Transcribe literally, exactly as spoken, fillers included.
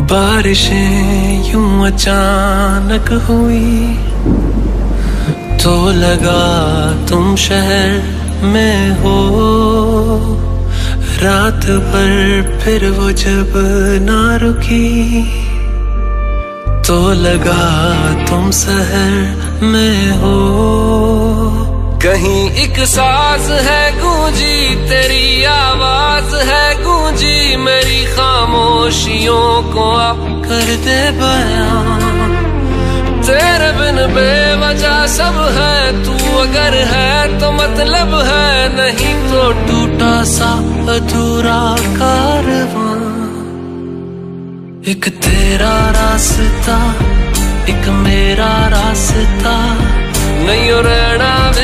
बारिशें यूं अचानक हुई तो लगा तुम शहर में हो। रात भर फिर वो जब ना रुकी तो लगा तुम शहर में हो। कहीं एक साज है गूंजी तेरी आवाज है गूंजी मेरी खामोशियों को आप कर दे बयां। तेरे बिन बेवजह सब है तू अगर है तो मतलब है नहीं तो टूटा सा अधूरा कारवां। एक तेरा रास्ता एक मेरा रास्ता नहीं रहना